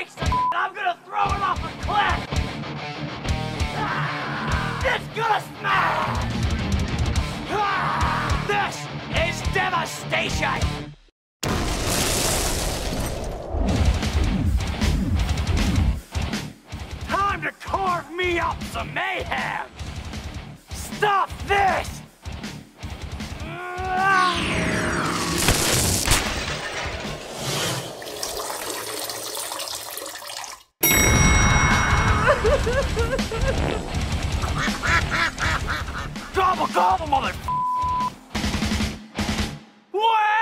breaks the I'm gonna throw it off a cliff! It's gonna smash! This is Devastation! Time to carve me up some mayhem! Stop this! Gobble, gobble, mother... What?